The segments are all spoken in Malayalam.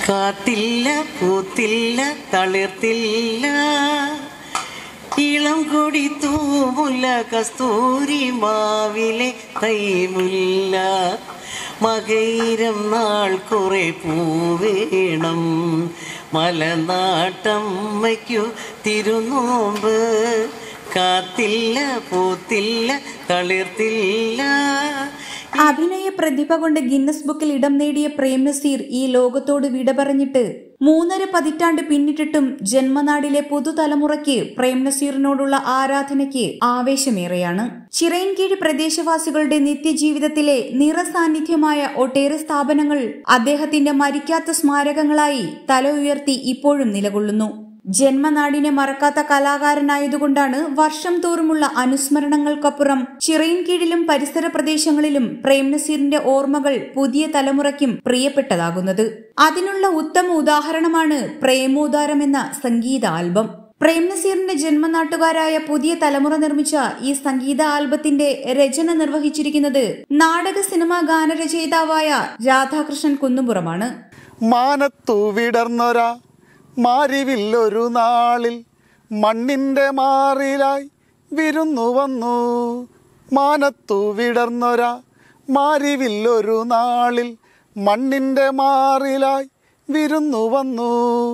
കാത്തില്ല പൂത്തില്ല തളിർത്തില്ല ഇളം കൊടി തൂമുല്ല കസ്തൂരി മാവിലെ തൈമുല്ല മകയിരം നാൾ കുറെ പൂവേണം മലനാട്ടമ്മയ്ക്കു തിരുനോമ്പ് കാത്തില്ല പൂത്തില്ല തളിർത്തില്ല. അഭിനയ പ്രതിഭ കൊണ്ട് ഗിന്നസ് ബുക്കിൽ ഇടം നേടിയ പ്രേം നസീർ ഈ ലോകത്തോട് വിട പറഞ്ഞിട്ട് 3.5 പതിറ്റാണ്ട് പിന്നിട്ടിട്ടും ജന്മനാടിലെ പുതുതലമുറയ്ക്ക് പ്രേം നസീറിനോടുള്ള ആരാധനയ്ക്ക് ആവേശമേറെയാണ്. ചിറയൻകീഴ് പ്രദേശവാസികളുടെ നിത്യജീവിതത്തിലെ നിറസാന്നിധ്യമായ ഒട്ടേറെ സ്ഥാപനങ്ങൾ അദ്ദേഹത്തിന്റെ മരിക്കാത്ത സ്മാരകങ്ങളായി തല ഉയർത്തി ഇപ്പോഴും നിലകൊള്ളുന്നു. ജന്മനാടിനെ മറക്കാത്ത കലാകാരനായതുകൊണ്ടാണ് വർഷം തോറുമുള്ള അനുസ്മരണങ്ങൾക്കപ്പുറം ചിറയൻകീഴിലും പരിസര പ്രദേശങ്ങളിലും പ്രേം നസീറിന്റെ ഓർമ്മകൾ പുതിയ തലമുറയ്ക്കും പ്രിയപ്പെട്ടതാകുന്നത്. അതിനുള്ള ഉത്തമ ഉദാഹരണമാണ് പ്രേമോദാരം എന്ന സംഗീത ആൽബം. പ്രേം നസീറിന്റെ ജന്മനാട്ടുകാരായ പുതിയ തലമുറ നിർമ്മിച്ച ഈ സംഗീത ആൽബത്തിന്റെ രചന നിർവഹിച്ചിരിക്കുന്നത് നാടക സിനിമാ ഗാനരചയിതാവായ രാധാകൃഷ്ണൻ കുന്നുംപുറമാണ്. മാനത്തു വിടർന്നൊരാ മാരിവില്ലൊരു നാളിൽ മണ്ണിൻ്റെ മാറിലായി വിരുന്നു വന്നു. മാനത്തു വിടർന്നൊരാ മാരിവില്ലൊരു നാളിൽ മണ്ണിൻ്റെ മാറിലായി വിരുന്നു വന്നു.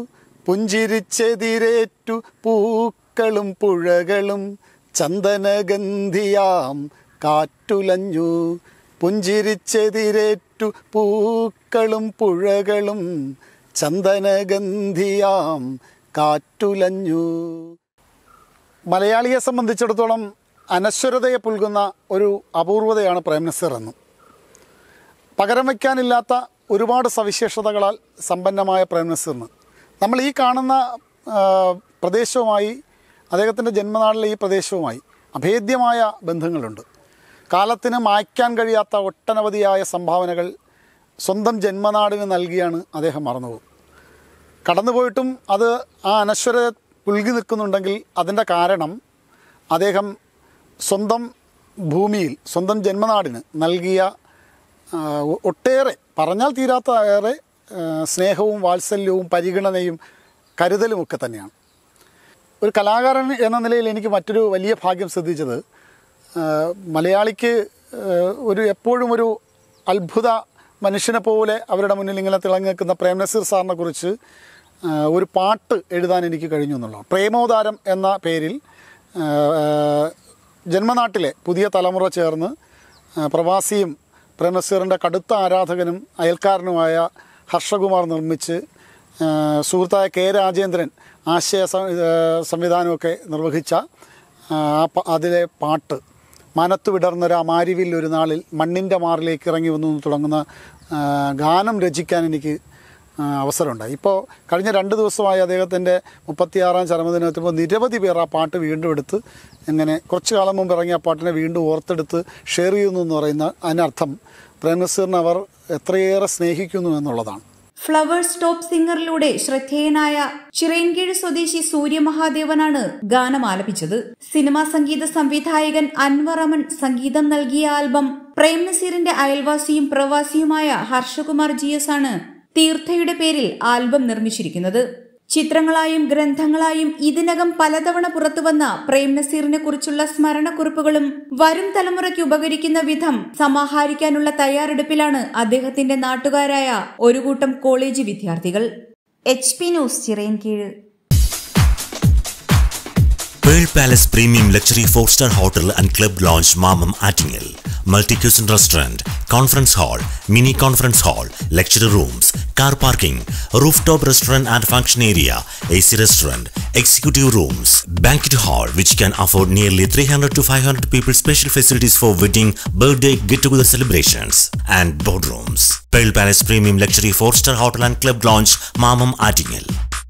പുഞ്ചിരിച്ചെതിരേറ്റു പൂക്കളും പുഴകളും ചന്ദനഗന്ധിയാം കാറ്റുലഞ്ഞു. പുഞ്ചിരിച്ചെതിരേറ്റു പൂക്കളും പുഴകളും ചന്ദനഗന്ധിയാം കാറ്റുലഞ്ഞു. മലയാളിയെ സംബന്ധിച്ചിടത്തോളം അനശ്വരതയെ പുൽകുന്ന ഒരു അപൂർവതയാണ് പ്രേം നസീർ എന്നും. പകരം വയ്ക്കാനില്ലാത്ത ഒരുപാട് സവിശേഷതകളാൽ സമ്പന്നമായ പ്രേം നസീറിന് നമ്മൾ ഈ കാണുന്ന പ്രദേശവുമായി, അദ്ദേഹത്തിൻ്റെ ജന്മനാട്ടിലെ ഈ പ്രദേശവുമായി അഭേദ്യമായ ബന്ധങ്ങളുണ്ട്. കാലത്തിന് മായ്ക്കാൻ കഴിയാത്ത ഒട്ടനവധിയായ സംഭാവനകൾ സ്വന്തം ജന്മനാടിന് നൽകിയാണ് അദ്ദേഹം മറന്നുപോകും. കടന്നുപോയിട്ടും അത് ആ അനശ്വരത പുൽകി നിൽക്കുന്നുണ്ടെങ്കിൽ അതിൻ്റെ കാരണം അദ്ദേഹം സ്വന്തം ഭൂമിയിൽ, സ്വന്തം ജന്മനാടിന് നൽകിയ ഒട്ടേറെ പറഞ്ഞാൽ തീരാത്ത ഏറെ സ്നേഹവും വാത്സല്യവും പരിഗണനയും കരുതലുമൊക്കെ തന്നെയാണ്. ഒരു കലാകാരൻ എന്ന നിലയിൽ എനിക്ക് മറ്റൊരു വലിയ ഭാഗ്യം സിദ്ധിച്ചത്, മലയാളിക്ക് എപ്പോഴും ഒരു അത്ഭുത മനുഷ്യനെ പോലെ അവരുടെ മുന്നിൽ ഇങ്ങനെ തിളങ്ങി നിൽക്കുന്ന പ്രേം നസീർ സാറിനെ കുറിച്ച് ഒരു പാട്ട് എഴുതാൻ എനിക്ക് കഴിഞ്ഞു എന്നുള്ളതാണ്. പ്രേമോദാരം എന്ന പേരിൽ ജന്മനാട്ടിലെ പുതിയ തലമുറ ചേർന്ന് പ്രവാസിയും പ്രേം നസീറിൻ്റെ കടുത്ത ആരാധകനും അയൽക്കാരനുമായ ഹർഷകുമാർ നിർമ്മിച്ച് സുഹൃത്തായ കെ രാജേന്ദ്രൻ ആശയ സംവിധാനമൊക്കെ നിർവഹിച്ച അതിലെ പാട്ട് മനത്തു വിടർന്നൊരു മാരിവിൽ ഒരു നാളിൽ മണ്ണിൻ്റെ മാറിലേക്ക് ഇറങ്ങി വന്നു തുടങ്ങുന്ന ഗാനം രചിക്കാൻ എനിക്ക് അവസരമുണ്ടായി. ഇപ്പോൾ കഴിഞ്ഞ 2 ദിവസമായി അദ്ദേഹത്തിൻ്റെ 36ാം ചരമദിനത്തിപ്പോൾ നിരവധി പേർ ആ പാട്ട് വീണ്ടും എടുത്ത് ഇങ്ങനെ കുറച്ചു കാലം മുമ്പ് ഇറങ്ങിയ ആ പാട്ടിനെ വീണ്ടും ഓർത്തെടുത്ത് ഷെയർ ചെയ്യുന്നു എന്ന് പറയുന്ന അതിനർത്ഥം പ്രേം നസീറിനെ അവർ എത്രയേറെ സ്നേഹിക്കുന്നു എന്നുള്ളതാണ്. ഫ്ലവേഴ്സ് ടോപ്പ് സിംഗറിലൂടെ ശ്രദ്ധേയനായ ചിറയൻകീഴ് സ്വദേശി സൂര്യമഹാദേവനാണ് ഗാനം ആലപിച്ചത്. സിനിമാ സംഗീത സംവിധായകൻ അൻവർ അമൻ സംഗീതം നൽകിയ ആൽബം പ്രേം നസീറിന്റെ അയൽവാസിയും പ്രവാസിയുമായ ഹർഷകുമാർ GS ആണ് തീർത്ഥയുടെ പേരിൽ ആൽബം നിർമ്മിച്ചിരിക്കുന്നത്. ചിത്രങ്ങളായും ഗ്രന്ഥങ്ങളായും ഇതിനകം പലതവണ പുറത്തുവന്ന പ്രേം നസീറിനെ കുറിച്ചുള്ള സ്മരണക്കുറിപ്പുകളും വരും തലമുറയ്ക്ക് ഉപകരിക്കുന്ന വിധം സമാഹരിക്കാനുള്ള തയ്യാറെടുപ്പിലാണ് അദ്ദേഹത്തിന്റെ നാട്ടുകാരായ ഒരു കൂട്ടം കോളേജ് വിദ്യാർത്ഥികൾ. HP news Chirayinkeezhu. Pearl Palace Premium Luxury 4-star Hotel and Club Lounge Mamam Attingel. Multi-cuisine restaurant, conference hall, mini conference hall, lecture rooms, car parking, rooftop restaurant and function area, AC restaurant, executive rooms, banquet hall which can afford nearly 300 to 500 people, special facilities for wedding, birthday, get-together celebrations and boardrooms. Pearl Palace Premium Luxury 4-star Hotel and Club Lounge Mamam Attingel.